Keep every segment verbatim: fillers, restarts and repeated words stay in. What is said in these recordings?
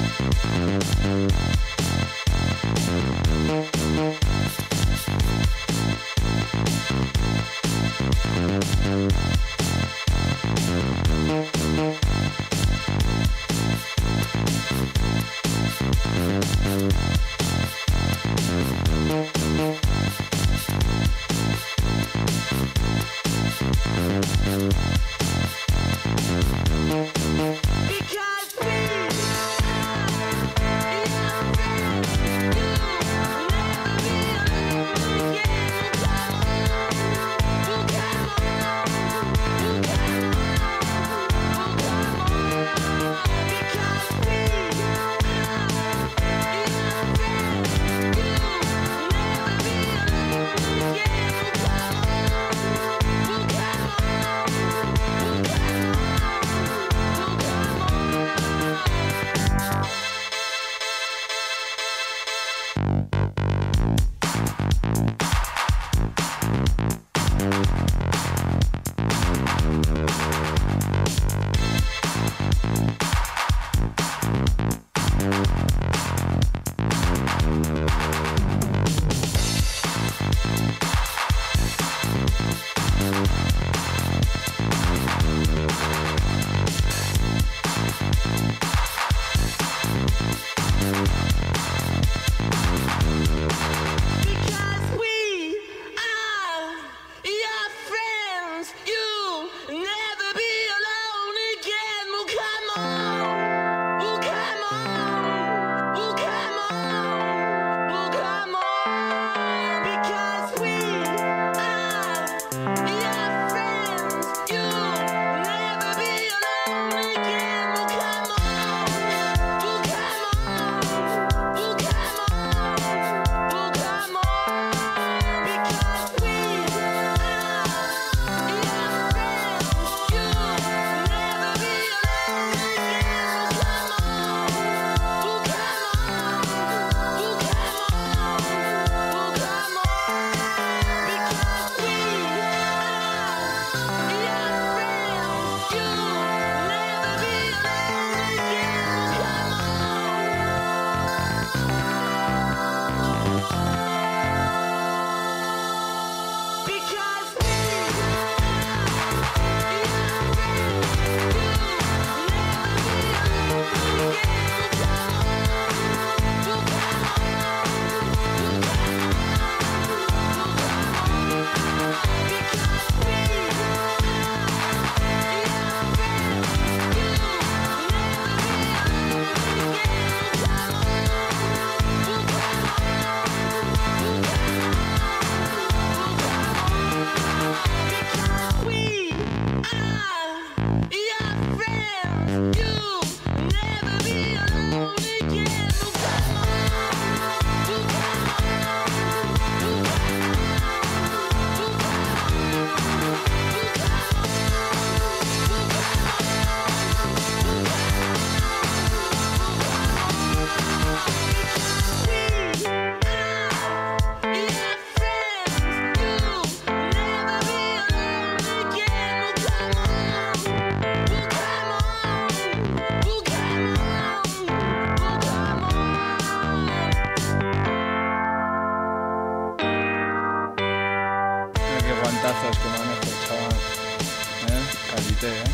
guantazos que me han hecho, chaval. ¿Eh? Calité, ¿eh?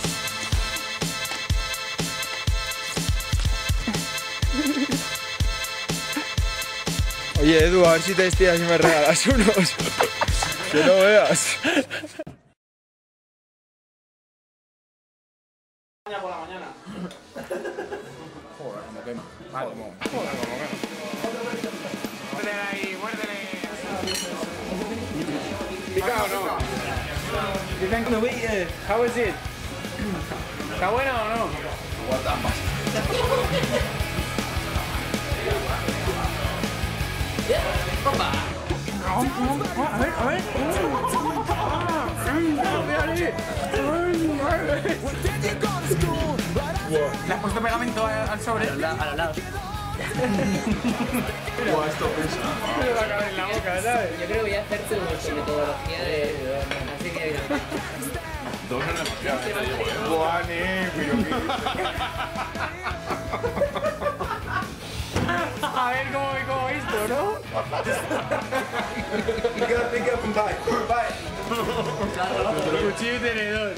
Oye, Edu, a ver si te estiras y me regalas unos. Que no veas. Por la mañana. Joder, como quema. Ah, como, joder, como quema. Muérdele ahí, muérdele. ¿Pica o no? You think the wheat, uh, how is it? ¿Está bueno o no? Guatamas. ¡Opa! A ver, a ver. ¿Le has puesto pegamento al sobre? A los lados. Buah, esto pesa. Me va a caber en la boca, ¿sabes? Yo creo que voy a hacer tu metodología de... Así que... Dos no es demasiado, te digo, ¿eh? Buah, ne, pero qué... Cuchillo y tenedor.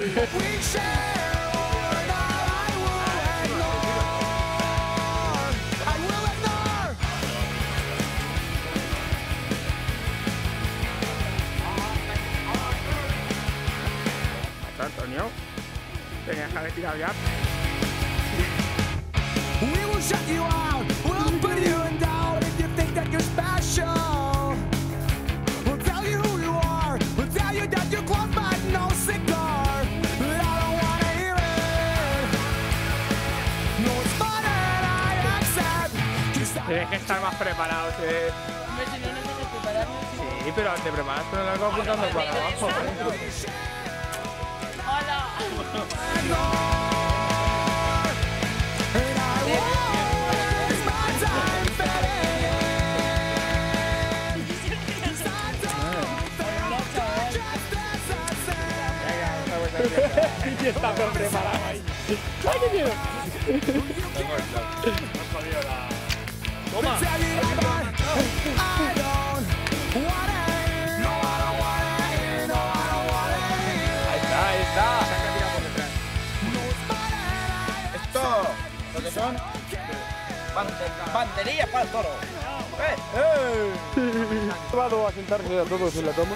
Antonio, te deja de tirar ya. We will shut you out, we'll put you in doubt if you think that you're special. We'll tell you who you are, we'll tell you that you're close but no cigar. But I don't wanna hear it. No, it's fun and I accept. Tienes que estar más preparado, ¿sí? Hombre, si no necesitas prepararme. Sí, pero te preparas con el arco apuntando para abajo. ¡Hola! Y está todo preparado ahí. ¡Ay, qué miedo! ¡Toma! Ahí está, ahí está. Esto, lo que son Banderillas para el toro. ¡Eh! ¡Eh! ¿Va a sentarse a todos en la cama?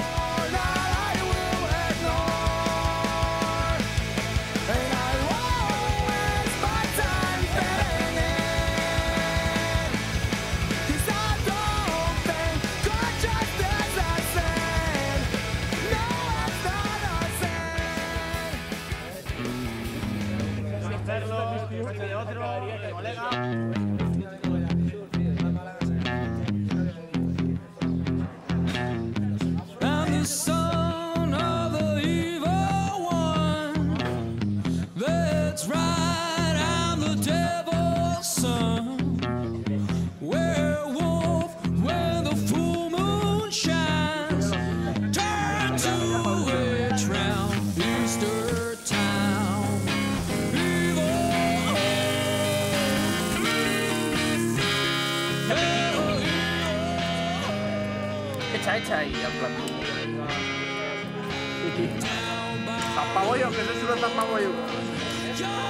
De otro, colega. I'm the son of the evil one. That's right, I'm the devil's son. Werewolf, when the full moon shines, turn to witch round Easter town. Hecha, hecha y en plan. Zapabollo, que no es uno zapabollo.